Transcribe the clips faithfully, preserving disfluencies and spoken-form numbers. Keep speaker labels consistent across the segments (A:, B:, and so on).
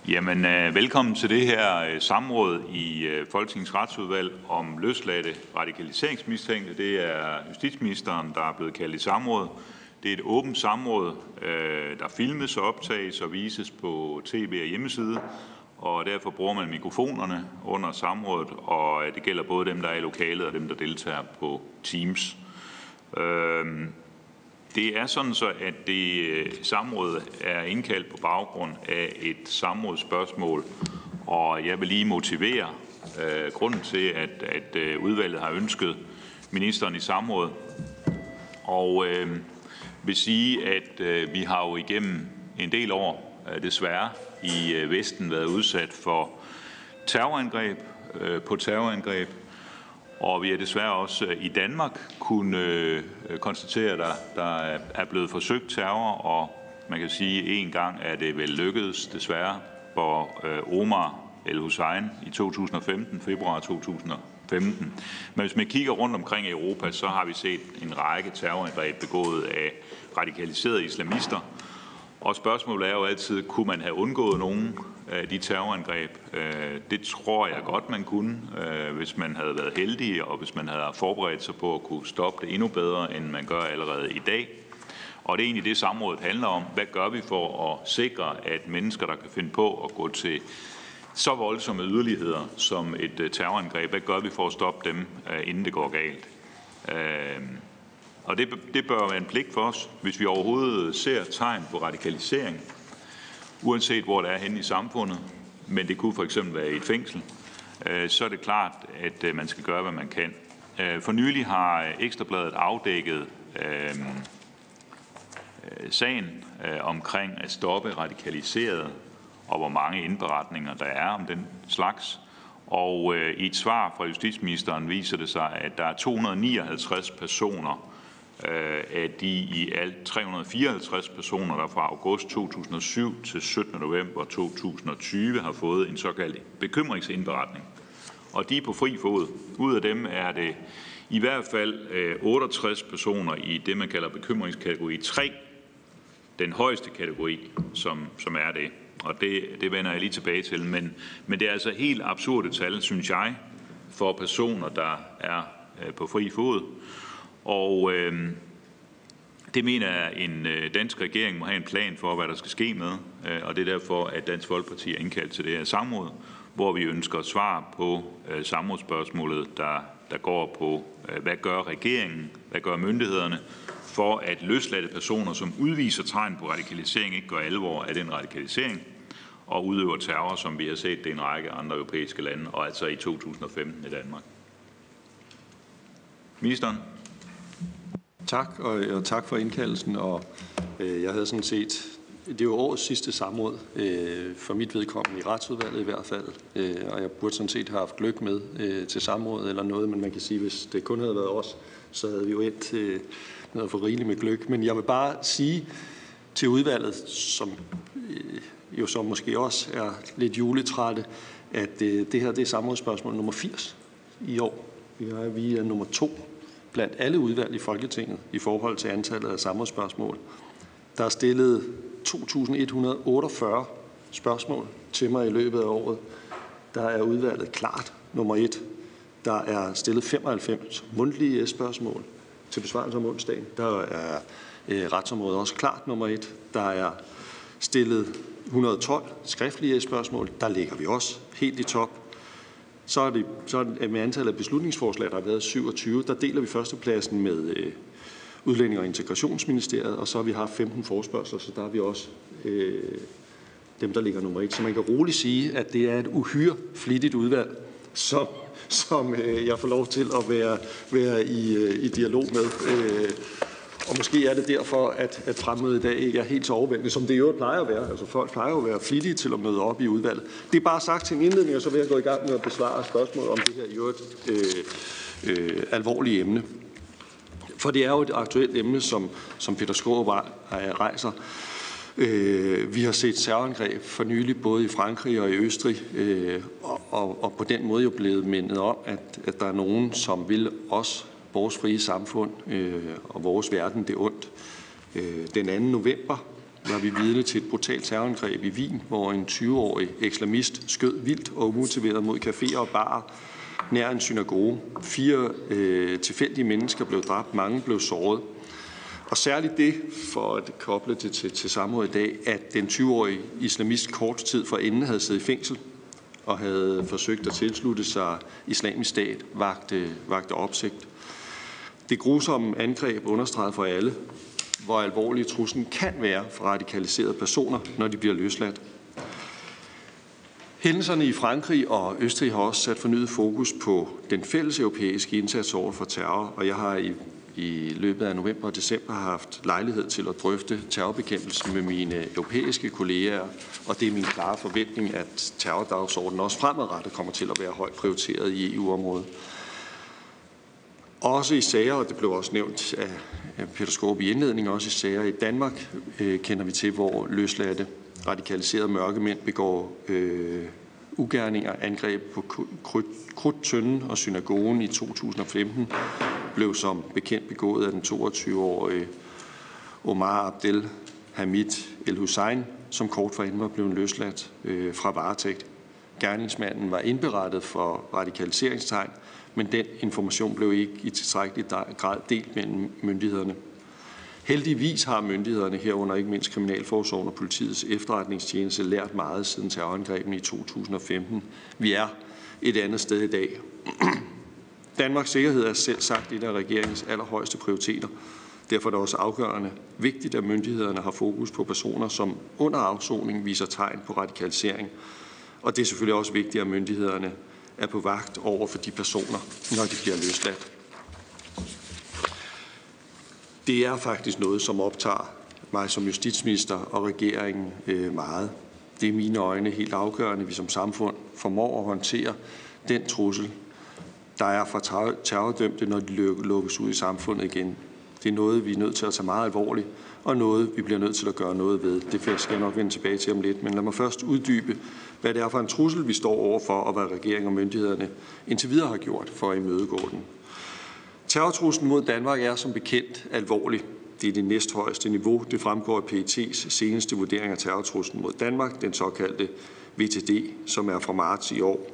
A: Jamen, øh, velkommen til det her øh, samråd i øh, Folketingets Retsudvalg om løsladte radikaliseringsmistænkte. Det er justitsministeren, der er blevet kaldt i samråd. Det er et åbent samråd, øh, der filmes og optages og vises på tv og hjemmeside, og derfor bruger man mikrofonerne under samrådet, og øh, det gælder både dem, der er i lokalet og dem, der deltager på Teams. Øh, Det er sådan så, at det samråd er indkaldt på baggrund af et samrådsspørgsmål, og jeg vil lige motivere øh, grunden til, at, at øh, udvalget har ønsket ministeren i samråd. Og øh, vil sige, at øh, vi har jo igennem en del år øh, desværre i øh, Vesten været udsat for terrorangreb øh, på terrorangreb. Og vi har desværre også i Danmark kunne øh, konstatere, at der, der er blevet forsøgt terror, og man kan sige, at en gang er det vel lykkedes desværre for øh, Omar El-Hussein i to tusind og femten, februar to tusind og femten. Men hvis man kigger rundt omkring i Europa, så har vi set en række terrorangreb begået af radikaliserede islamister. Og spørgsmålet er jo altid, kunne man have undgået nogen af de terrorangreb? Det tror jeg godt, man kunne, hvis man havde været heldig, og hvis man havde forberedt sig på at kunne stoppe det endnu bedre, end man gør allerede i dag. Og det er egentlig det, samrådet handler om. Hvad gør vi for at sikre, at mennesker, der kan finde på at gå til så voldsomme yderligheder som et terrorangreb, hvad gør vi for at stoppe dem, inden det går galt? Og det, det bør være en pligt for os, hvis vi overhovedet ser tegn på radikalisering, uanset hvor det er henne i samfundet, men det kunne for eksempel være i et fængsel, så er det klart, at man skal gøre, hvad man kan. For nylig har Ekstra Bladet afdækket øh, sagen øh, omkring at stoppe radikaliseret, og hvor mange indberetninger der er om den slags. Og øh, i et svar fra justitsministeren viser det sig, at der er to hundrede nioghalvtreds personer af de i alt tre hundrede fireoghalvtreds personer, der fra august to tusind og syv til syttende november to tusind og tyve har fået en såkaldt bekymringsindberetning. Og de er på fri fod. Ud af dem er det i hvert fald otteogtres personer i det, man kalder bekymringskategori tre, den højeste kategori, som, som er det. Og det, det vender jeg lige tilbage til. Men, men det er altså helt absurde tal, synes jeg, for personer, der er på fri fod. Og øh, det mener jeg, at en øh, dansk regering må have en plan for, hvad der skal ske med. Øh, og det er derfor, at Dansk Folkeparti er indkaldt til det her samråd, hvor vi ønsker svar på øh, samrådsspørgsmålet, der, der går på, øh, hvad gør regeringen, hvad gør myndighederne, for at løsladte personer, som udviser tegn på radikalisering, ikke gør alvor af den radikalisering, og udøver terror, som vi har set det i en række andre europæiske lande, og altså i to tusind og femten i Danmark. Ministeren?
B: Tak, og, og tak for indkaldelsen. Og øh, jeg havde sådan set, det er jo årets sidste samråd, øh, for mit vedkommende i Retsudvalget i hvert fald, øh, og jeg burde sådan set have haft gløgg med øh, til samrådet eller noget, men man kan sige, hvis det kun havde været os, så havde vi jo endt øh, noget for rigeligt med gløgg. Men jeg vil bare sige til udvalget, som øh, jo så måske også er lidt juletrætte, at øh, det her det er samrådsspørgsmål nummer firs i år. Vi er, vi er nummer to blandt alle udvalg i Folketinget i forhold til antallet af samrådsspørgsmål. Der er stillet to tusind et hundrede og otteogfyrre spørgsmål til mig i løbet af året. Der er udvalget klart nummer et. Der er stillet femoghalvfems mundtlige spørgsmål til besvarelse om onsdagen. Der er øh, retsområdet også klart nummer et. Der er stillet et hundrede og tolv skriftlige spørgsmål. Der ligger vi også helt i top. Så er det, så er det med antallet af beslutningsforslag, der har været syvogtyve, der deler vi førstepladsen med øh, Udlænding- og Integrationsministeriet, og så har vi haft femten forespørgsler, så der er vi også øh, dem, der ligger nummer et. Så man kan roligt sige, at det er et uhyre flittigt udvalg, som, som øh, jeg får lov til at være, være i, øh, i dialog med. Øh, Og måske er det derfor, at, at fremmødet i dag ikke er helt så overvældende, som det jo plejer at være. Altså folk plejer jo at være flittige til at møde op i udvalget. Det er bare sagt til en indledning, og så vil jeg gå i gang med at besvare spørgsmål om det her i øvrigt øh, øh, alvorlige emne. For det er jo et aktuelt emne, som, som Peter Skaarup rejser. Øh, vi har set terrorangreb for nylig både i Frankrig og i Østrig, øh, og, og, og på den måde jo blevet mindet om, at, at der er nogen, som vil os vores frie samfund øh, og vores verden det ondt. Øh, den anden november var vi vidne til et brutalt terrorangreb i Wien, hvor en tyve-årig ekstremist skød vildt og umotiveret mod caféer og barer nær en synagoge. Fire øh, tilfældige mennesker blev dræbt, mange blev såret. Og særligt det, for at koble det til, til samrådet i dag, at den tyve-årige islamist kort tid forinden havde siddet i fængsel og havde forsøgt at tilslutte sig Islamisk Stat, vagte, vagte opsigt. Det grusomme angreb understregede for alle, hvor alvorlig truslen kan være for radikaliserede personer, når de bliver løsladt. Hændelserne i Frankrig og Østrig har også sat fornyet fokus på den fælles europæiske indsats over for terror, og jeg har i, i løbet af november og december haft lejlighed til at drøfte terrorbekæmpelse med mine europæiske kolleger, og det er min klare forventning, at terrordagsordenen også fremadrettet kommer til at være højt prioriteret i E U-området. Også i sager, og det blev også nævnt af Peter Skaarup i indledningen, også i sager i Danmark øh, kender vi til, hvor løsladte radikaliserede mørkemænd begår øh, ugerninger, angreb på Krudttønden og synagogen i to tusind og femten, blev som bekendt begået af den toogtyve-årige Omar Abdel Hamid El Hussein, som kort forinden var blevet løsladt øh, fra varetægt. Gerningsmanden var indberettet for radikaliseringstegn, men den information blev ikke i tilstrækkelig grad delt mellem myndighederne. Heldigvis har myndighederne herunder ikke mindst Kriminalforsorgen og Politiets Efterretningstjeneste lært meget siden terrorangrebene i to tusind og femten. Vi er et andet sted i dag. Danmarks sikkerhed er selv sagt et af regeringens allerhøjeste prioriteter. Derfor er det også afgørende vigtigt, at myndighederne har fokus på personer, som under afsoning viser tegn på radikalisering. Og det er selvfølgelig også vigtigt, at myndighederne er på vagt over for de personer, når de bliver løsladt. Det er faktisk noget, som optager mig som justitsminister og regeringen meget. Det er i mine øjne helt afgørende, at vi som samfund formår at håndtere den trussel, der er fra terrordømte, når de lukkes ud i samfundet igen. Det er noget, vi er nødt til at tage meget alvorligt, og noget, vi bliver nødt til at gøre noget ved. Det skal jeg nok vende tilbage til om lidt, men lad mig først uddybe, hvad det er for en trussel, vi står overfor, og hvad regeringen og myndighederne indtil videre har gjort for at imødegå den. Terrortruslen mod Danmark er som bekendt alvorlig. Det er det næsthøjeste niveau. Det fremgår af P E T's seneste vurdering af terrortruslen mod Danmark, den såkaldte V T D, som er fra marts i år.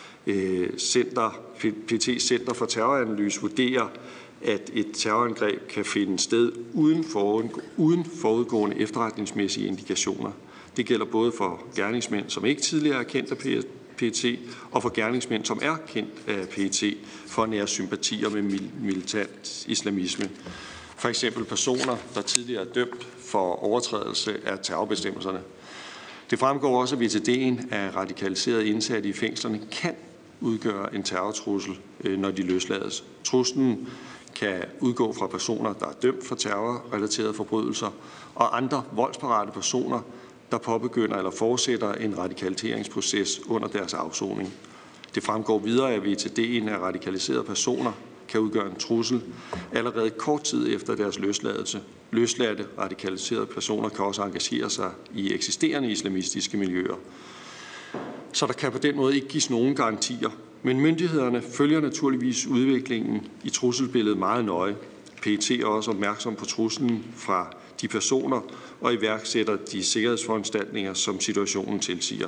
B: Center, P E T's Center for Terroranalyse vurderer, at et terrorangreb kan finde sted uden, forud, uden forudgående efterretningsmæssige indikationer. Det gælder både for gerningsmænd, som ikke tidligere er kendt af P E T, og for gerningsmænd, som er kendt af P E T for nære sympatier med militant islamisme. For eksempel personer, der tidligere er dømt for overtrædelse af terrorbestemmelserne. Det fremgår også, at V T D'en af radikaliserede indsatte i fængslerne kan udgøre en terrortrussel, når de løslades. Truslen kan udgå fra personer, der er dømt for terrorrelaterede forbrydelser, og andre voldsparate personer, der påbegynder eller fortsætter en radikaliseringsproces under deres afsoning. Det fremgår videre, at V T D'en af radikaliserede personer kan udgøre en trussel allerede kort tid efter deres løsladelse. Løsladte radikaliserede personer kan også engagere sig i eksisterende islamistiske miljøer. Så der kan på den måde ikke gives nogen garantier. Men myndighederne følger naturligvis udviklingen i trusselbilledet meget nøje. P E T er også opmærksom på truslen fra de personer og iværksætter de sikkerhedsforanstaltninger, som situationen tilsiger.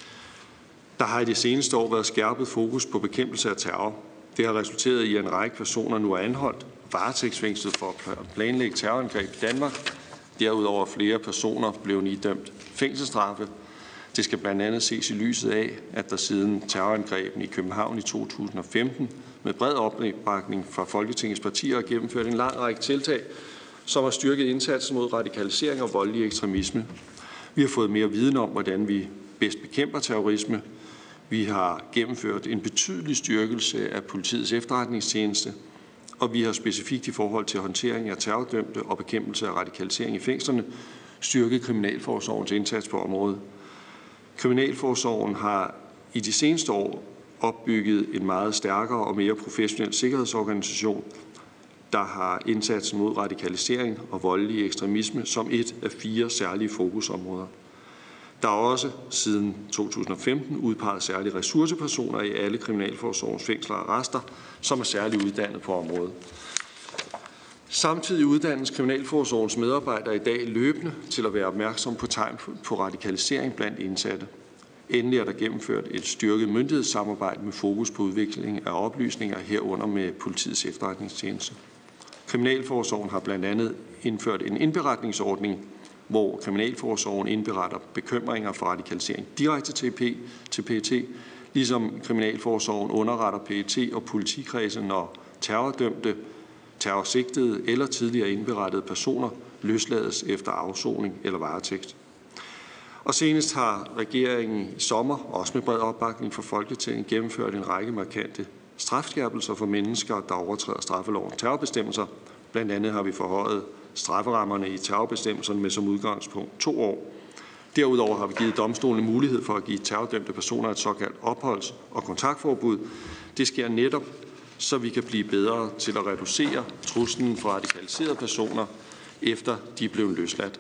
B: Der har i det seneste år været skærpet fokus på bekæmpelse af terror. Det har resulteret i, at en række personer nu er anholdt, varetægtsfængslet for at planlægge terrorangreb i Danmark. Derudover flere personer blev idømt fængselsstraffe. Det skal blandt andet ses i lyset af, at der siden terrorangrebene i København i to tusind og femten med bred opbakning fra Folketingets partier har gennemført en lang række tiltag, som har styrket indsatsen mod radikalisering og voldelig ekstremisme. Vi har fået mere viden om, hvordan vi bedst bekæmper terrorisme. Vi har gennemført en betydelig styrkelse af Politiets Efterretningstjeneste, og vi har specifikt i forhold til håndtering af terrordømte og bekæmpelse af radikalisering i fængslerne styrket Kriminalforsorgens indsats på området. Kriminalforsorgen har i de seneste år opbygget en meget stærkere og mere professionel sikkerhedsorganisation, der har indsatsen mod radikalisering og voldelig ekstremisme som et af fire særlige fokusområder. Der er også siden to tusind og femten udpeget særlige ressourcepersoner i alle Kriminalforsorgens fængsler og arrester, som er særligt uddannet på området. Samtidig uddannes Kriminalforsorgens medarbejdere i dag løbende til at være opmærksom på tegn på radikalisering blandt indsatte. Endelig er der gennemført et styrket myndighedssamarbejde med fokus på udvikling af oplysninger herunder med politiets efterretningstjeneste. Kriminalforsorgen har blandt andet indført en indberetningsordning, hvor Kriminalforsorgen indberetter bekymringer for radikalisering direkte til P E T, ligesom Kriminalforsorgen underretter P E T og politikredsen, når terrordømte, terrorsigtede eller tidligere indberettede personer løslades efter afsoning eller varetægt. Og senest har regeringen i sommer, også med bred opbakning fra Folketinget, gennemført en række markante strafskærpelser for mennesker, der overtræder straffelovens terrorbestemmelser. Blandt andet har vi forhøjet strafferammerne i terrorbestemmelserne med som udgangspunkt to år. Derudover har vi givet domstolene mulighed for at give terrordømte personer et såkaldt opholds- og kontaktforbud. Det sker netop, så vi kan blive bedre til at reducere truslen fra radikaliserede personer, efter de er blevet løsladt.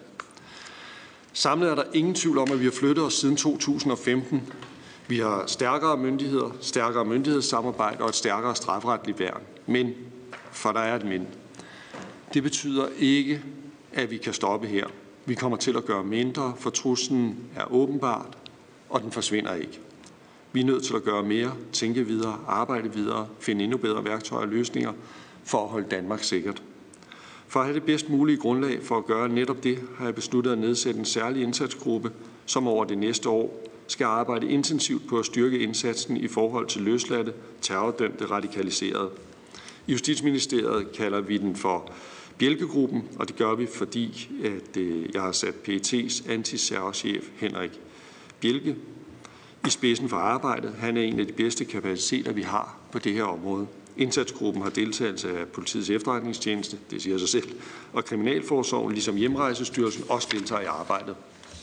B: Samlet er der ingen tvivl om, at vi har flyttet os siden to tusind og femten. Vi har stærkere myndigheder, stærkere myndighedssamarbejde og et stærkere strafferetligt værn. Men, for der er et men. Det betyder ikke, at vi kan stoppe her. Vi kommer til at gøre mindre, for truslen er åbenbart, og den forsvinder ikke. Vi er nødt til at gøre mere, tænke videre, arbejde videre, finde endnu bedre værktøjer og løsninger for at holde Danmark sikkert. For at have det bedst mulige grundlag for at gøre netop det, har jeg besluttet at nedsætte en særlig indsatsgruppe, som over det næste år skal arbejde intensivt på at styrke indsatsen i forhold til løsladte, terrordømte, radikaliserede. I Justitsministeriet kalder vi den for Bjelkegruppen, og det gør vi, fordi at jeg har sat P E T's antiterrorchef Henrik Bjelke i spidsen for arbejdet. Han er en af de bedste kapaciteter, vi har på det her område. Indsatsgruppen har deltagelse af politiets efterretningstjeneste, det siger sig selv, og Kriminalforsorgen, ligesom Hjemrejsestyrelsen, også deltager i arbejdet.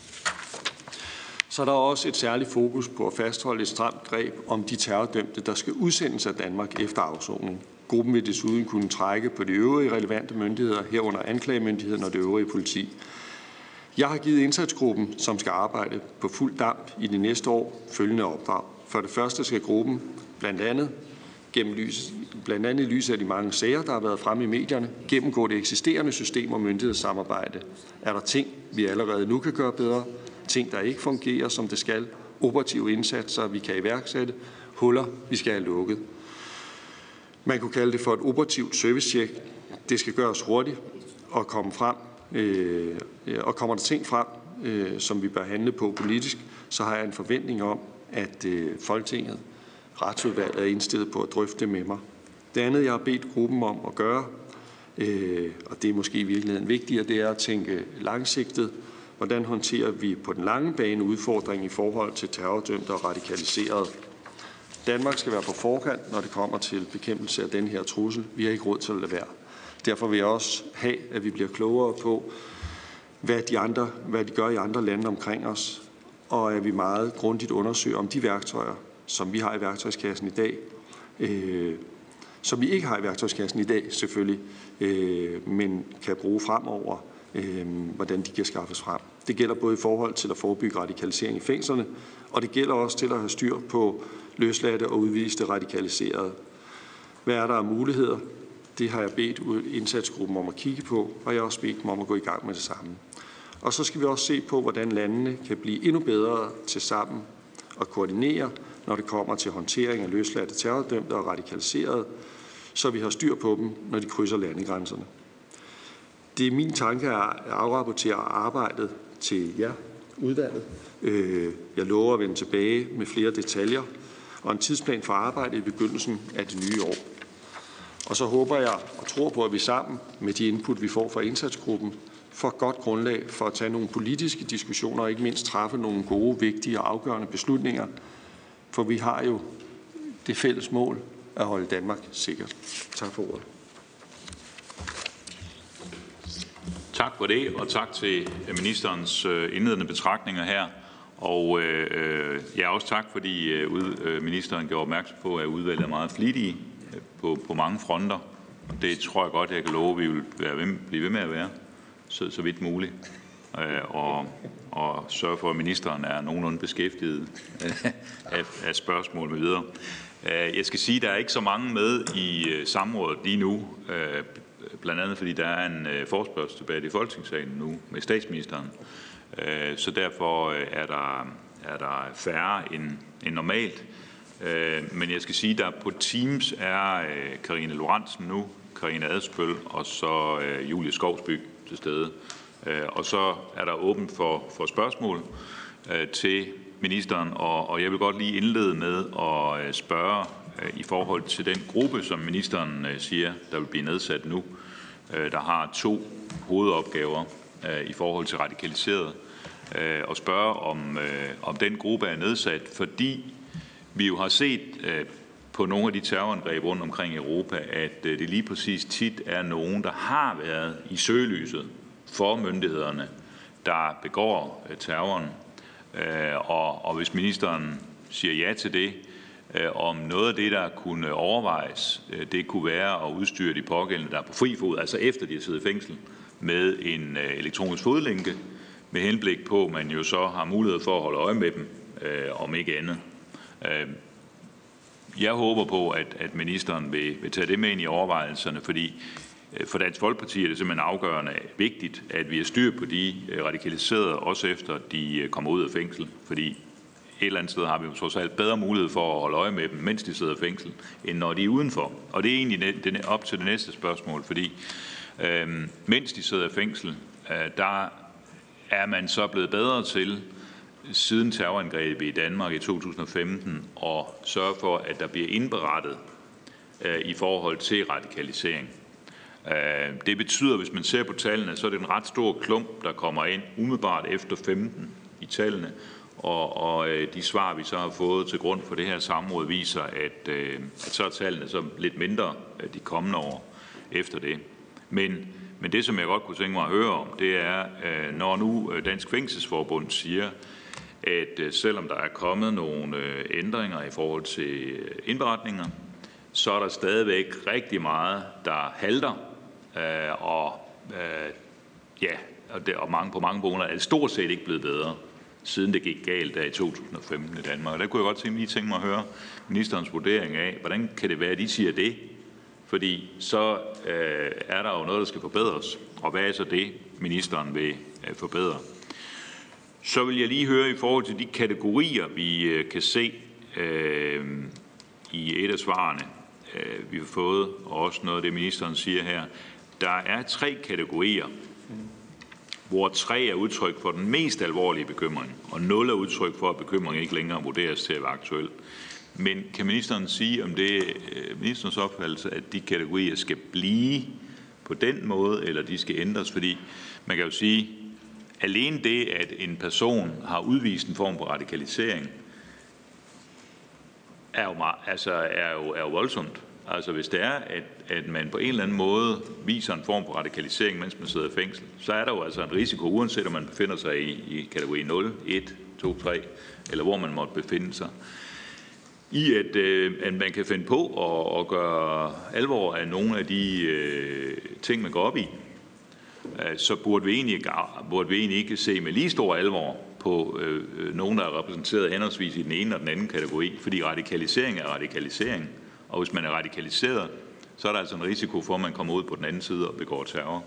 B: Så der er også et særligt fokus på at fastholde et stramt greb om de terrordømte, der skal udsendes af Danmark efter afsoning. Gruppen vil desuden kunne trække på de øvrige relevante myndigheder, herunder anklagemyndigheden og det øvrige politi. Jeg har givet indsatsgruppen, som skal arbejde på fuld damp i de næste år, følgende opdrag. For det første skal gruppen blandt andet gennem lys, blandt andet i lyset af de mange sager, der har været fremme i medierne, gennemgå det eksisterende system og myndighedssamarbejde. Er der ting, vi allerede nu kan gøre bedre? Ting, der ikke fungerer, som det skal? Operative indsatser, vi kan iværksætte? Huller, vi skal have lukket? Man kunne kalde det for et operativt servicecheck. Det skal gøres hurtigt og komme frem. Øh, og kommer der ting frem, øh, som vi bør handle på politisk, så har jeg en forventning om, at øh, Folketinget, Retsudvalget er indstillet på at drøfte med mig. Det andet, jeg har bedt gruppen om at gøre, øh, og det er måske i virkeligheden vigtigere, det er at tænke langsigtet. Hvordan håndterer vi på den lange bane udfordringen i forhold til terrordømte og radikaliserede? Danmark skal være på forkant, når det kommer til bekæmpelse af den her trussel. Vi har ikke råd til at lade være. Derfor vil jeg også have, at vi bliver klogere på, hvad de, andre, hvad de gør i andre lande omkring os, og at vi meget grundigt undersøger om de værktøjer, som vi har i værktøjskassen i dag, øh, som vi ikke har i værktøjskassen i dag selvfølgelig, øh, men kan bruge fremover, øh, hvordan de kan skaffes frem. Det gælder både i forhold til at forebygge radikalisering i fængslerne, og det gælder også til at have styr på løsladte og udviste radikaliserede. Hvad er der af muligheder? Det har jeg bedt indsatsgruppen om at kigge på, og jeg har også bedt dem om at gå i gang med det samme. Og så skal vi også se på, hvordan landene kan blive endnu bedre til sammen og koordinere, når det kommer til håndtering af løsladte, terrordømte og radikaliserede, så vi har styr på dem, når de krydser landegrænserne. Det er min tanke at afrapportere arbejdet til jer, udvalget. Jeg lover at vende tilbage med flere detaljer og en tidsplan for arbejdet i begyndelsen af det nye år. Og så håber jeg og tror på, at vi sammen med de input, vi får fra indsatsgruppen, får godt grundlag for at tage nogle politiske diskussioner og ikke mindst træffe nogle gode, vigtige og afgørende beslutninger. For vi har jo det fælles mål at holde Danmark sikkert. Tak for ordet.
A: Tak for det, og tak til ministerens indledende betragtninger her. Og øh, ja, også tak, fordi øh, ministeren gjorde opmærksom på, at udvalget er meget flittige på, på mange fronter. Det tror jeg godt, jeg kan love, at vi vil være ved, blive ved med at være, så, så vidt muligt. Øh, og, og sørge for, at ministeren er nogenlunde beskæftiget af, af spørgsmål med videre. Jeg skal sige, at der er ikke så mange med i samrådet lige nu. blandt andet fordi der er en forespørgselsdebat i Folketingssalen nu med statsministeren. Så derfor er der, er der færre end, end normalt. Men jeg skal sige, at der på Teams er Karina Lorentzen nu, Karina Adsbøl og så Julie Skovsby til stede. Og så er der åbent for, for spørgsmål til ministeren, og, og jeg vil godt lige indlede med at spørge i forhold til den gruppe, som ministeren siger, der vil blive nedsat nu, der har to hovedopgaver i forhold til radikaliseret, og spørge om, om den gruppe er nedsat, fordi vi jo har set på nogle af de terrorangreb rundt omkring i Europa, at det lige præcis tit er nogen, der har været i søgelyset for myndighederne, der begår terroren. Og, og hvis ministeren siger ja til det, om noget af det, der kunne overvejes, det kunne være at udstyre de pågældende, der er på fri fod, altså efter de har siddet i fængsel, med en elektronisk fodlænke, med henblik på, at man jo så har mulighed for at holde øje med dem, om ikke andet. Jeg håber på, at, at ministeren vil, vil tage det med ind i overvejelserne, fordi for Dansk Folkeparti er det simpelthen afgørende vigtigt, at vi har styr på de radikaliserede, også efter de kommer ud af fængsel. Fordi et eller andet sted har vi jo trods alt bedre mulighed for at holde øje med dem, mens de sidder i fængsel, end når de er udenfor. Og det er egentlig op til det næste spørgsmål, fordi øh, mens de sidder i fængsel, øh, der er man så blevet bedre til, siden terrorangrebet i Danmark i to tusind og femten, og sørge for, at der bliver indberettet øh, i forhold til radikalisering. Det betyder, hvis man ser på tallene, så er det en ret stor klump, der kommer ind umiddelbart efter femten i tallene. Og, og de svar, vi så har fået til grund for det her samråd, viser, at, at så er tallene så lidt mindre de kommende år efter det. Men, men det, som jeg godt kunne tænke mig at høre om, det er, når nu Dansk Fængselsforbund siger, at selvom der er kommet nogle ændringer i forhold til indberetninger, så er der stadigvæk rigtig meget, der halter, øh, og øh, ja, og, det, og mange, på mange punkter er det stort set ikke blevet bedre, siden det gik galt der i to tusind og femten i Danmark. Og der kunne jeg godt tænke, lige tænke mig at høre ministerens vurdering af, hvordan kan det være, at de siger det? Fordi så øh, er der jo noget, der skal forbedres, og hvad er så det, ministeren vil øh, forbedre? Så vil jeg lige høre i forhold til de kategorier, vi øh, kan se øh, i et af svarene, vi har fået, og også noget af det, ministeren siger her. Der er tre kategorier, hvor tre er udtryk for den mest alvorlige bekymring, og nul er udtryk for, at bekymringen ikke længere vurderes til at være aktuel. Men kan ministeren sige, om det er ministerens opfattelse, at de kategorier skal blive på den måde, eller de skal ændres? Fordi man kan jo sige, alene det, at en person har udvist en form for radikalisering, er jo, altså er jo, er jo voldsomt. Altså hvis det er, at, at man på en eller anden måde viser en form for radikalisering, mens man sidder i fængsel, så er der jo altså en risiko, uanset om man befinder sig i, i kategori nul, et, to, tre, eller hvor man måtte befinde sig, i at, øh, at man kan finde på at, at gøre alvor af nogle af de øh, ting, man går op i, så burde vi, egentlig, burde vi egentlig ikke se med lige stor alvor på øh, nogen, der er repræsenteret henholdsvis i den ene og den anden kategori, fordi radikalisering er radikalisering, og hvis man er radikaliseret, så er der altså en risiko for, at man kommer ud på den anden side og begår terror.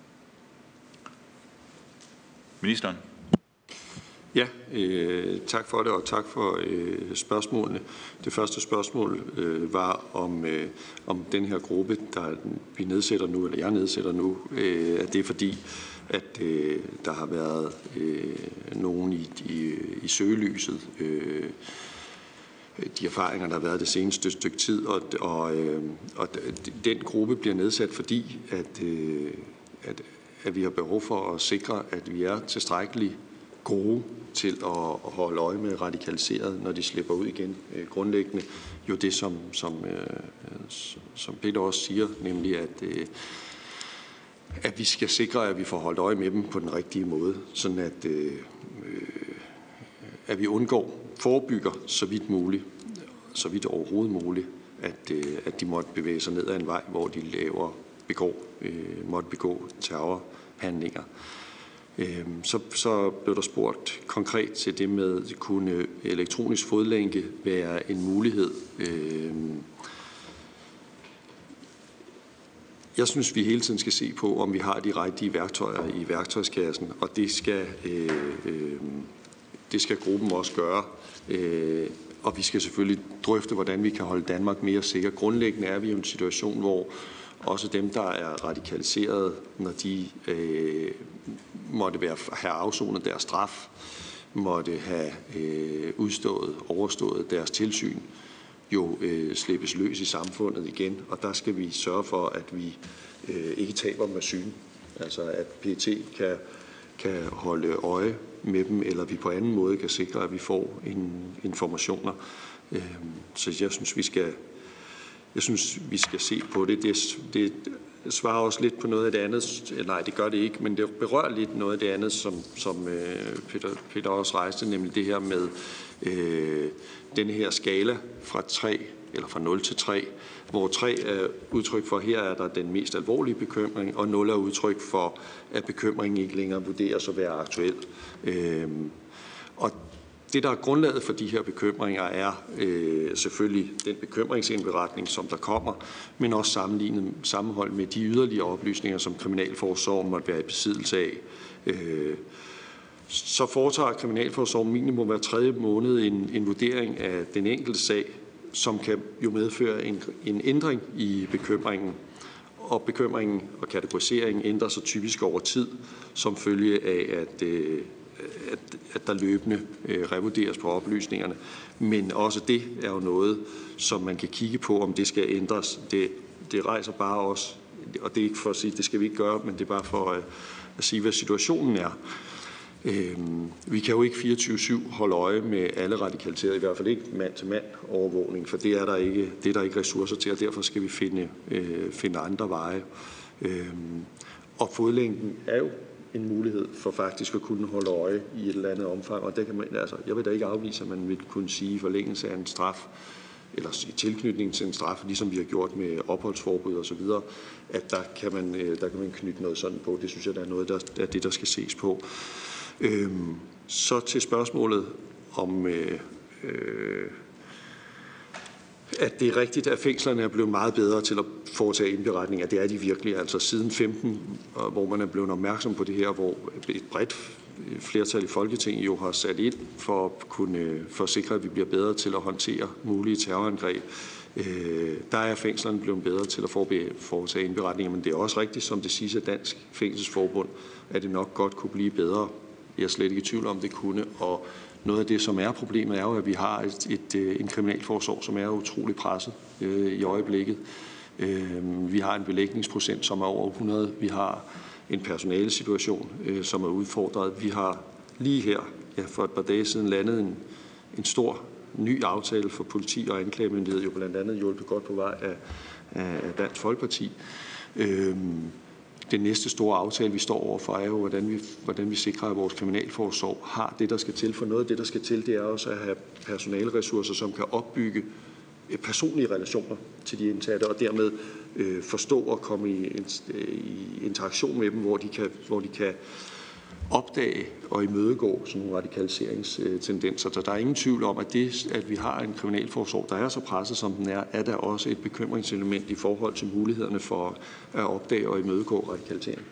A: Ministeren?
B: Ja, øh, tak for det, og tak for øh, spørgsmålene. Det første spørgsmål øh, var om, øh, om den her gruppe, der vi nedsætter nu, eller jeg nedsætter nu, øh, at det er fordi, at øh, der har været øh, nogen i, i, i søgelyset, øh, de erfaringer, der har været det seneste stykke tid, og, og, øh, og den gruppe bliver nedsat, fordi at, øh, at, at vi har behov for at sikre, at vi er tilstrækkeligt gode til at holde øje med radikaliseret, når de slipper ud igen. Grundlæggende jo det, som, som, som Peter også siger, nemlig at, at vi skal sikre, at vi får holdt øje med dem på den rigtige måde, sådan at, at vi undgår, forebygger så vidt muligt, så vidt overhovedet muligt, at, at de måtte bevæge sig ned ad en vej, hvor de laver, begår, måtte begå terrorhandlinger. Så, så blev der spurgt konkret til det med, kunne elektronisk fodlænke være en mulighed? jeg synes, vi hele tiden skal se på, om vi har de rigtige værktøjer i værktøjskassen, og det skal, øh, øh, det skal gruppen også gøre. Øh, og vi skal selvfølgelig drøfte, hvordan vi kan holde Danmark mere sikker. Grundlæggende er vi i en situation, hvor også dem, der er radikaliseret, når de øh, måtte være, have afsonet deres straf, måtte have øh, udstået, overstået deres tilsyn, jo øh, slippes løs i samfundet igen. Og der skal vi sørge for, at vi øh, ikke taber dem af syne. Altså at P E T kan, kan holde øje med dem, eller vi på anden måde kan sikre, at vi får en, informationer. Øh, så jeg synes, vi skal, jeg synes, vi skal se på det. Det, det svarer også lidt på noget af det andet. Nej, det gør det ikke, men det berører lidt noget af det andet, som, som øh, Peter, Peter også rejste, nemlig det her med øh, denne her skala fra tre eller fra nul til tre, hvor tre er udtryk for, her er der den mest alvorlige bekymring, og nul er udtryk for, at bekymringen ikke længere vurderes at være aktuel. Øh, og det, der er grundlaget for de her bekymringer, er øh, selvfølgelig den bekymringsindberetning, som der kommer, men også sammenlignet sammenhold med de yderligere oplysninger, som Kriminalforsorgen måtte være i besiddelse af. Øh, så foretager Kriminalforsorgen minimum hver tredje måned en, en vurdering af den enkelte sag, som kan jo medføre en, en ændring i bekymringen. Og bekymringen og kategoriseringen ændrer sig typisk over tid, som følge af, at øh, At, at der løbende øh, revurderes på oplysningerne. Men også det er jo noget, som man kan kigge på, om det skal ændres. Det, det rejser bare også, og det er ikke for at sige, at det skal vi ikke gøre, men det er bare for øh, at sige, hvad situationen er. Øh, vi kan jo ikke fireogtyve syv holde øje med alle radikaliserede, i hvert fald ikke mand-til-mand overvågning, for det er der ikke, det er der ikke ressourcer til, og derfor skal vi finde, øh, finde andre veje. Øh, og fodlænken er jo en mulighed for faktisk at kunne holde øje i et eller andet omfang, og det kan man, altså, jeg vil da ikke afvise, at man vil kunne sige i forlængelse af en straf, eller i tilknytning til en straf, ligesom vi har gjort med opholdsforbud og så videre, at der kan man, der kan man knytte noget sådan på. Det synes jeg, der er noget der, er det, der skal ses på. Øhm, så til spørgsmålet om, øh, øh, at det er rigtigt, at fængslerne er blevet meget bedre til at foretage indberetninger. Det er de virkelig. Altså siden femten, hvor man er blevet opmærksom på det her, hvor et bredt flertal i Folketinget jo har sat ind for at kunne for at sikre, at vi bliver bedre til at håndtere mulige terrorangreb. Der er fængslerne blevet bedre til at foretage indberetninger, men det er også rigtigt, som det siges af Dansk Fængselsforbund, at det nok godt kunne blive bedre. Jeg er slet ikke i tvivl om, det kunne. Og noget af det, som er problemet, er jo, at vi har et, et, en kriminalforsorg, som er utrolig presset øh, i øjeblikket. Øh, vi har en belægningsprocent, som er over hundrede. Vi har en personalesituation, øh, som er udfordret. Vi har lige her, ja, for et par dage siden, landet en, en stor ny aftale for politi og anklagemyndighed, jo blandt andet hjulpet godt på vej af, af Dansk Folkeparti. Øh, Den næste store aftale, vi står overfor, er jo, hvordan vi, hvordan vi sikrer, at vores kriminalforsorg har det, der skal til. For noget af det, der skal til, det er også at have personaleressourcer, som kan opbygge personlige relationer til de indsatte, og dermed øh, forstå og komme i, i interaktion med dem, hvor de kan, hvor de kan opdage og imødegå sådan nogle radikaliseringstendenser. Så der er ingen tvivl om, at det, at vi har en kriminalforsorg, der er så presset, som den er, er der også et bekymringselement i forhold til mulighederne for at opdage og imødegå radikalisering.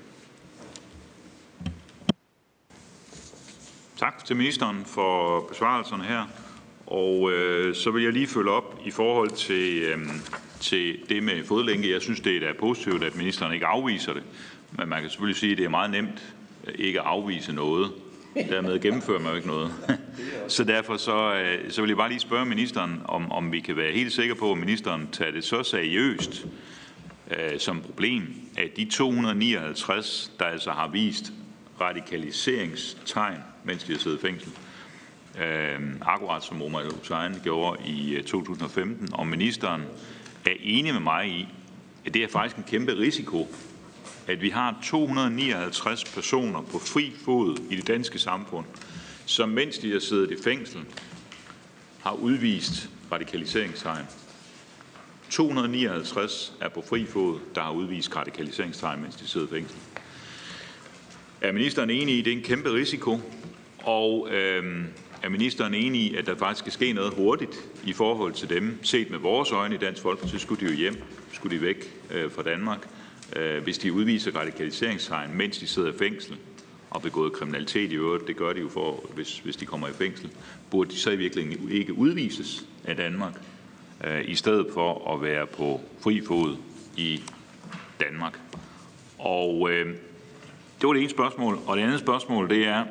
A: Tak til ministeren for besvarelserne her. Og øh, så vil jeg lige følge op i forhold til, øh, til det med fodlænke. Jeg synes, det er positivt, at ministeren ikke afviser det. Men man kan selvfølgelig sige, at det er meget nemt ikke at afvise noget. Dermed gennemfører man jo ikke noget. Så derfor så, så vil jeg bare lige spørge ministeren, om, om vi kan være helt sikre på, at ministeren tager det så seriøst øh, som problem, at de to hundrede nioghalvtreds, der altså har vist radikaliseringstegn, mens de har siddet i fængsel, øh, akkurat som Omar El-Hussein gjorde i to tusind og femten, og ministeren er enig med mig i, at det er faktisk en kæmpe risiko, at vi har to hundrede nioghalvtreds personer på fri fod i det danske samfund, som mens de har siddet i fængsel, har udvist radikaliseringstegn. to hundrede nioghalvtreds er på fri fod, der har udvist radikaliseringstegn, mens de sidder i fængsel. Er ministeren enig i, at det er en kæmpe risiko? Og øhm, er ministeren enig i, at der faktisk skal ske noget hurtigt i forhold til dem? Set med vores øjne i Dansk Folkeparti, skulle de jo hjem, skulle de væk øh, fra Danmark. øh, hvis de udviser radikaliseringstegn, mens de sidder i fængsel og begået kriminalitet i øvrigt, det gør de jo, for, hvis, hvis de kommer i fængsel, burde de så i virkeligheden ikke udvises af Danmark, øh, i stedet for at være på fri fod i Danmark. Og øh, det var det ene spørgsmål. Og det andet spørgsmål, det er,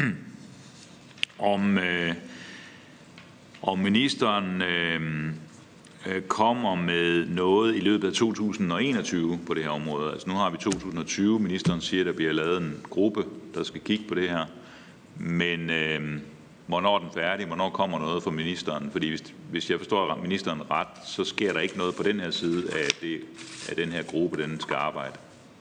A: om, øh, om ministeren øh, kommer med noget i løbet af to tusind og enogtyve på det her område. Altså nu har vi to tusind og tyve. Ministeren siger, at der bliver lavet en gruppe, der skal kigge på det her. Men øh, hvornår er den færdig? Hvornår kommer noget fra ministeren? Fordi hvis, hvis jeg forstår ministeren ret, så sker der ikke noget på den her side af, det, af den her gruppe, den skal arbejde.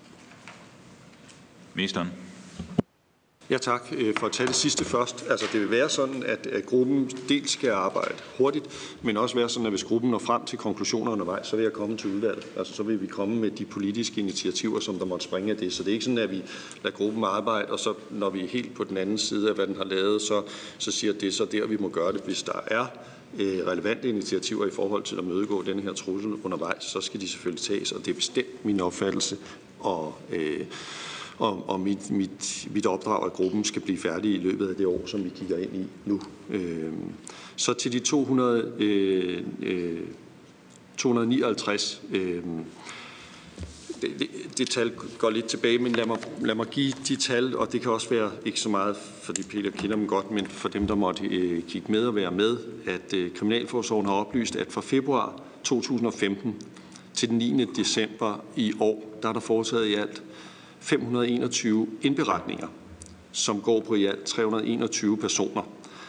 A: Ministeren?
B: Ja, tak. For at tage det sidste først. Altså, det vil være sådan, at, at gruppen dels skal arbejde hurtigt, men også være sådan, at hvis gruppen når frem til konklusioner undervejs, så vil jeg komme til udvalget. Altså, så vil vi komme med de politiske initiativer, som der måtte springe af det. Så det er ikke sådan, at vi lader gruppen arbejde, og så når vi er helt på den anden side af, hvad den har lavet, så, så siger det så der, vi må gøre det. Hvis der er øh, relevante initiativer i forhold til at mødegå den her trussel undervejs, så skal de selvfølgelig tages, og det er bestemt min opfattelse. Og øh, Og, og mit, mit, mit opdrag af gruppen skal blive færdig i løbet af det år, som vi kigger ind i nu. Øh, så til de to hundrede, øh, øh, to hundrede nioghalvtreds. Øh, det, det, det tal går lidt tilbage, men lad mig, lad mig give de tal, og det kan også være ikke så meget, fordi Peter kender dem godt, men for dem, der måtte øh, kigge med og være med, at øh, Kriminalforsorgen har oplyst, at fra februar to tusind og femten til den niende december i år, der er der foretaget i alt fem hundrede og enogtyve indberetninger, som går på i alt tre hundrede og enogtyve personer.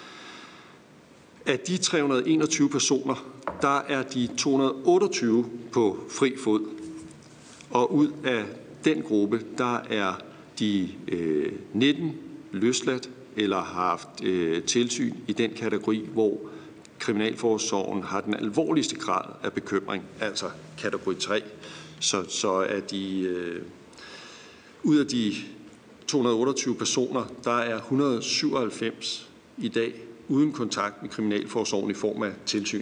B: Af de tre hundrede og enogtyve personer, der er de to hundrede og otteogtyve på fri fod. Og ud af den gruppe, der er de øh, nitten løsladt eller har haft øh, tilsyn i den kategori, hvor Kriminalforsorgen har den alvorligste grad af bekymring, altså kategori tre. Så, så er de... Øh, Ud af de to hundrede og otteogtyve personer, der er et hundrede og syvoghalvfems i dag uden kontakt med Kriminalforsorgen i form af tilsyn.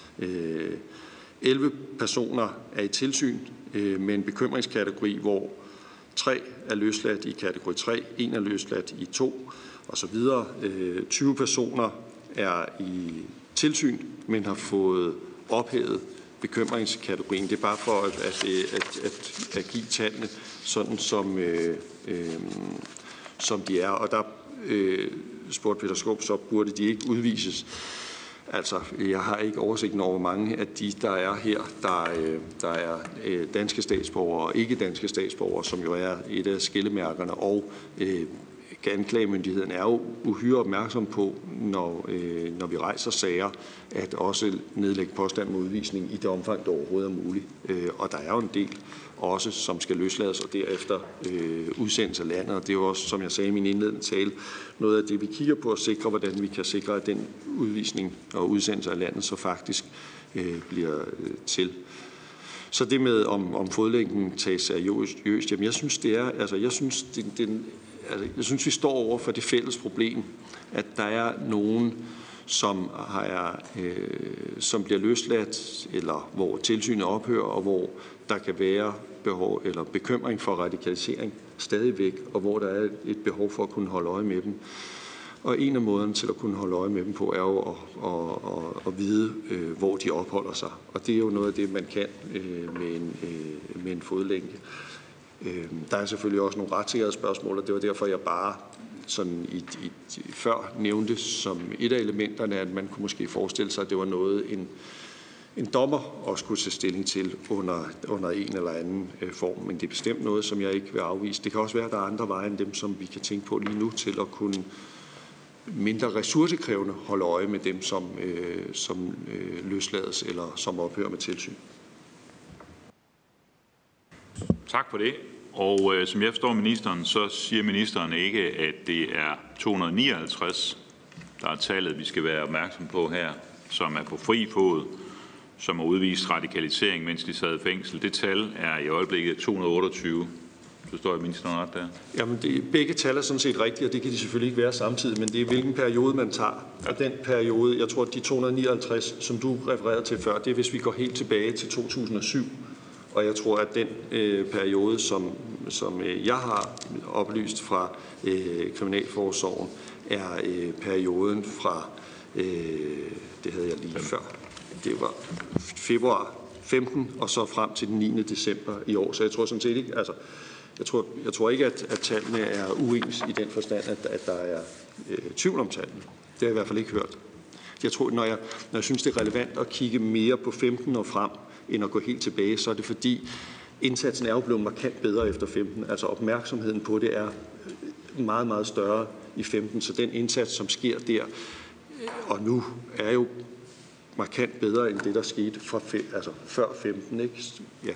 B: elleve personer er i tilsyn med en bekymringskategori, hvor tre er løsladt i kategori tre, en er løsladt i to osv. tyve personer er i tilsyn, men har fået ophævet bekymringskategorien. Det er bare for at, at, at, at, at give tallene sådan, som, øh, øh, som de er. Og der øh, spurgte Peter Skaarup, så burde de ikke udvises. Altså, jeg har ikke oversigten over, hvor mange af de, der er her, der, øh, der er øh, danske statsborgere og ikke danske statsborgere, som jo er et af skillemærkerne, og øh, anklagemyndigheden er jo uhyre opmærksom på, når, øh, når vi rejser sager, at også nedlægge påstand med udvisning i det omfang, det overhovedet er muligt. Øh, og der er jo en del også, som skal løslades og derefter øh, udsendes af landet. Og det er jo også, som jeg sagde i min indledende tale, noget af det, vi kigger på at sikre, hvordan vi kan sikre, at den udvisning og udsendelse af landet så faktisk øh, bliver øh, til. Så det med, om, om fodlænken tages seriøst, jamen jeg synes, det er, altså jeg synes, det, det, altså jeg synes, vi står over for det fælles problem, at der er nogen, som, har, øh, som bliver løsladt, eller hvor tilsynet ophører, og hvor der kan være behov eller bekymring for radikalisering stadigvæk, og hvor der er et behov for at kunne holde øje med dem. Og en af måderne til at kunne holde øje med dem på, er jo at, at, at, at vide, øh, hvor de opholder sig. Og det er jo noget af det, man kan øh, med, en, øh, med en fodlænke. Øh, der er selvfølgelig også nogle retssikkerhedsspørgsmål, og det var derfor, jeg bare sådan i, i, før nævnte som et af elementerne, at man kunne måske forestille sig, at det var noget, en, en dommer også kunne tage stilling til under, under en eller anden øh, form. Men det er bestemt noget, som jeg ikke vil afvise. Det kan også være, at der er andre veje end dem, som vi kan tænke på lige nu, til at kunne mindre ressourcekrævende holde øje med dem, som, øh, som øh, løslades eller som ophører med tilsyn.
A: Tak for det. Og øh, som jeg forstår ministeren, så siger ministeren ikke, at det er to hundrede og nioghalvtreds, der er tallet, vi skal være opmærksom på her, som er på fri fod, som har udvist radikalisering, mens de sad i fængsel. Det tal er i øjeblikket to hundrede og otteogtyve. Forstår jeg ministeren ret der? Jamen,
B: det, begge tal er sådan set rigtige, og det kan de selvfølgelig ikke være samtidig, men det er hvilken periode man tager. Og den periode, jeg tror, at de to hundrede og nioghalvtreds, som du refererede til før, det er, hvis vi går helt tilbage til to tusind og syv. Og jeg tror, at den øh, periode, som, som øh, jeg har oplyst fra øh, Kriminalforsorgen, er øh, perioden fra, øh, det havde jeg lige før, det var februar femten og så frem til den niende december i år. Så jeg tror sådan set ikke, altså, jeg tror, jeg tror ikke, at, at tallene er uens i den forstand, at, at der er øh, tvivl om tallene. Det har jeg i hvert fald ikke hørt. Jeg tror, når jeg, når jeg synes, det er relevant at kigge mere på femten og frem, end at gå helt tilbage, så er det fordi, indsatsen er jo blevet markant bedre efter femten. Altså opmærksomheden på det er meget, meget større i femten. Så den indsats, som sker der og nu, er jo markant bedre end det, der skete fra fem, altså før femten. Ikke? Ja.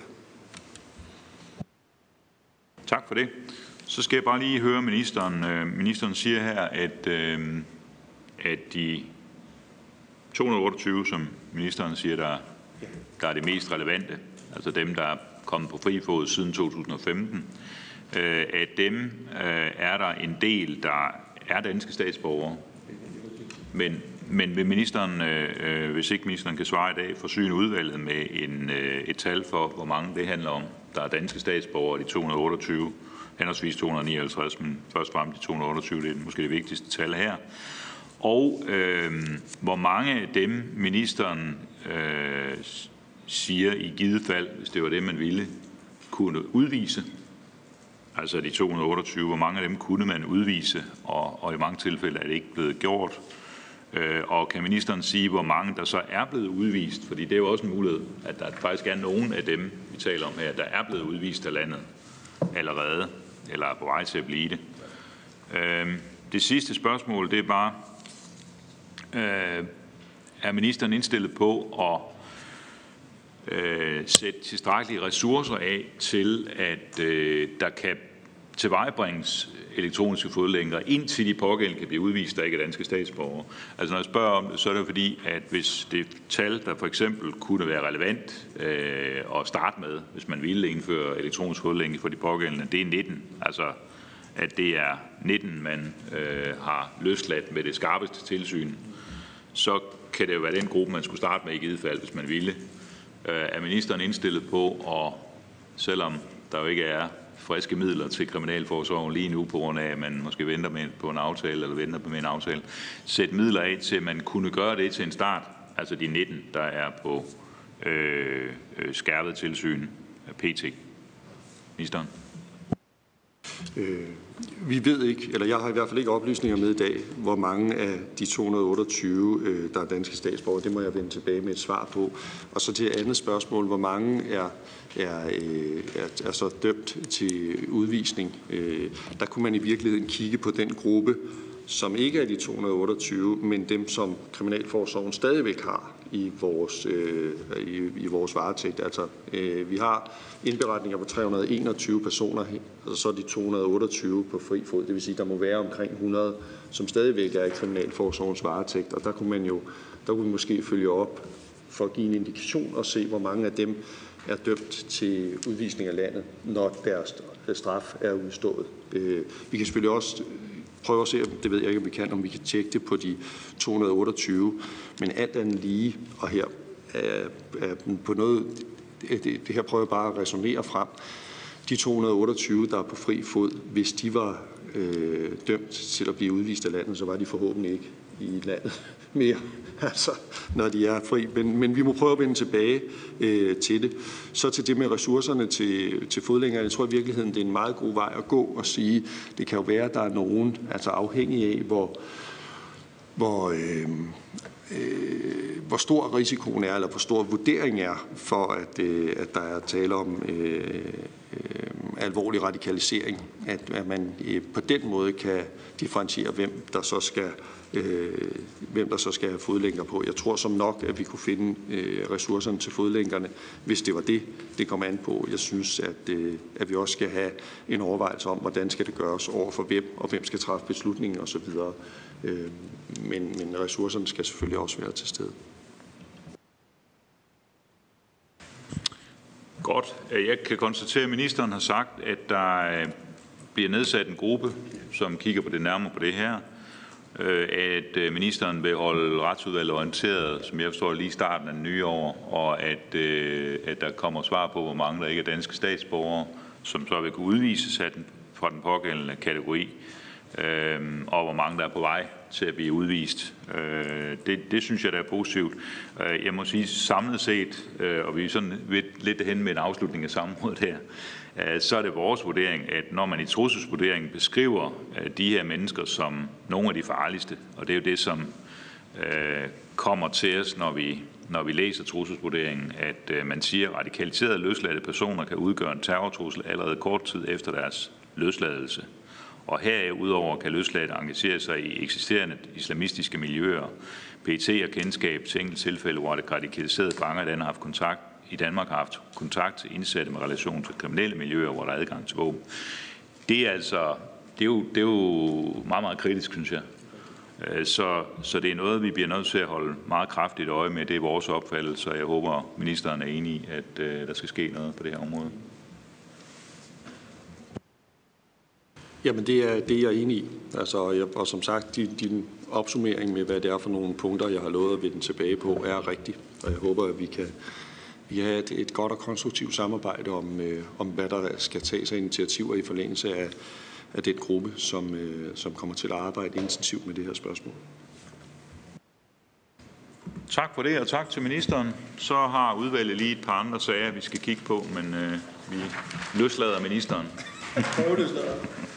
A: Tak for det. Så skal jeg bare lige høre ministeren. Ministeren siger her, at, at de to hundrede og otteogtyve, som ministeren siger, der, der er det mest relevante, altså dem, der er kommet på fri fod siden to tusind og femten, at dem er der en del, der er danske statsborgere. Men, men vil ministeren, hvis ikke ministeren kan svare i dag, forsyne udvalget med en, et tal for, hvor mange det handler om, der er danske statsborgere, de to hundrede og otteogtyve, henholdsvis to hundrede og nioghalvtreds, men først og fremmest de to hundrede og otteogtyve, det er måske det vigtigste tal her. Og øh, hvor mange af dem ministeren øh, siger i givet fald, hvis det var det, man ville, kunne udvise, altså de to hundrede og otteogtyve, hvor mange af dem kunne man udvise, og, og i mange tilfælde er det ikke blevet gjort. Øh, og kan ministeren sige, hvor mange der så er blevet udvist? Fordi det er jo også en mulighed, at der faktisk er nogen af dem, vi taler om her, der er blevet udvist af landet allerede, eller er på vej til at blive det. Øh, det sidste spørgsmål, det er bare, øh, er ministeren indstillet på at øh, sætte tilstrækkelige ressourcer af til, at øh, der kan tilvejebringes elektroniske fodlænker, indtil de pågældende kan blive udvist, der ikke er danske statsborgere. Altså når jeg spørger om det, så er det fordi, at hvis det tal, der for eksempel kunne være relevant øh, at starte med, hvis man ville indføre elektronisk fodlænke for de pågældende, det er nitten. Altså at det er nitten, man øh, har løsladt med det skarpeste tilsyn, så kan det jo være den gruppe, man skulle starte med i givet fald, hvis man ville. Øh, er ministeren indstillet på, og selvom der jo ikke er friske midler til Kriminalforsorgen lige nu, på grund af, at man måske venter med på en aftale, eller venter med en aftale, sætte midler af til, at man kunne gøre det til en start, altså de nitten, der er på øh, skærpet tilsyn af P T. Ministeren?
B: Øh, vi ved ikke, eller jeg har i hvert fald ikke oplysninger med i dag, hvor mange af de to hundrede og otteogtyve, øh, der er danske statsborgere. Det må jeg vende tilbage med et svar på. Og så til et andet spørgsmål, hvor mange er, er, øh, er, er så dømt til udvisning. Øh, der kunne man i virkeligheden kigge på den gruppe, som ikke er de to hundrede og otteogtyve, men dem, som Kriminalforsorgen stadigvæk har i vores, øh, i, i vores varetægt. Altså, øh, vi har indberetninger på tre hundrede og enogtyve personer, og så er de to hundrede og otteogtyve på fri fod. Det vil sige, at der må være omkring hundrede, som stadigvæk er i Kriminalforsorgens varetægt. Og der kunne man jo, der kunne vi måske følge op for at give en indikation og se, hvor mange af dem er dømt til udvisning af landet, når deres straf er udstået. Øh, vi kan selvfølgelig også prøve at se, det ved jeg ikke, om vi kan, om vi kan tjekke det på de to hundrede og otteogtyve, men alt andet lige, og her er, er på noget, det, det her prøver jeg bare at resonere frem, de to hundrede og otteogtyve, der er på fri fod, hvis de var øh, dømt til at blive udvist af landet, så var de forhåbentlig ikke i landet mere, altså, når de er fri. Men, men vi må prøve at vende tilbage øh, til det. Så til det med ressourcerne til, til fodlænger. Jeg tror i virkeligheden, det er en meget god vej at gå og sige, det kan jo være, at der er nogen, altså afhængig af, hvor, hvor, øh, øh, hvor stor risikoen er, eller hvor stor vurderingen er for, at, øh, at der er tale om øh, øh, alvorlig radikalisering. At, at man øh, på den måde kan differentiere, hvem der så skal Øh, hvem der så skal have fodlænker på. Jeg tror som nok, at vi kunne finde øh, ressourcerne til fodlænkerne, hvis det var det, det kom an på. Jeg synes, at, øh, at vi også skal have en overvejelse om, hvordan skal det gøres over for hvem, og hvem skal træffe beslutningen osv. Øh, men, men ressourcerne skal selvfølgelig også være til stede.
A: Godt. Jeg kan konstatere, at ministeren har sagt, at der bliver nedsat en gruppe, som kigger på det nærmere på det her. at ministeren vil holde Retsudvalget orienteret, som jeg forstår, lige i starten af det nye år, og at, at der kommer svar på, hvor mange der ikke er danske statsborgere, som så vil kunne udvises af den, fra den pågældende kategori, og hvor mange der er på vej til at blive udvist. Det, det synes jeg, der er positivt. Jeg må sige samlet set, og vi er sådan lidt hen med en afslutning af samrådet her, så er det vores vurdering, at når man i trusselsvurderingen beskriver de her mennesker som nogle af de farligste, og det er jo det, som kommer til os, når vi, når vi læser trusselsvurderingen, at man siger, at radikaliserede løsladte personer kan udgøre en terrortrussel allerede kort tid efter deres løsladelse. Og herudover kan løsladte engagere sig i eksisterende islamistiske miljøer. P E T og kendskab til enkelte tilfælde, hvor det radikaliserede fanger i Danmark har haft kontakt i Danmark har haft kontakt til indsatte med relation til kriminelle miljøer, hvor der er adgang til våben. Det er altså, det er jo, det er jo meget, meget kritisk, synes jeg. Så, så det er noget, vi bliver nødt til at holde meget kraftigt øje med. Det er vores opfattelse, og jeg håber, ministeren er enig i, at uh, der skal ske noget på det her område.
B: Jamen, det er, det er jeg enig i. Altså, jeg, og som sagt, din, din opsummering med, hvad det er for nogle punkter, jeg har lovet at vende tilbage på, er rigtig. Og jeg håber, at vi kan, vi kan have et, et godt og konstruktivt samarbejde om, øh, om, hvad der skal tages af initiativer i forlængelse af, af den gruppe, som, øh, som kommer til at arbejde intensivt med det her spørgsmål.
A: Tak for det, og tak til ministeren. Så har udvalget lige et par andre sager, vi skal kigge på, men øh, vi løslader ministeren.
B: Prøv det,